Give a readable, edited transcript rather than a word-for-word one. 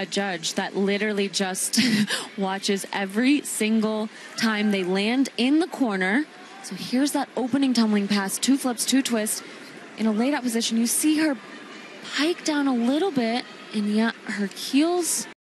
a judge that literally just watches every single time they land in the corner. So here's that opening tumbling pass, 2 flips, 2 twists. In a laid out position, you see her pike down a little bit, and yeah, her heels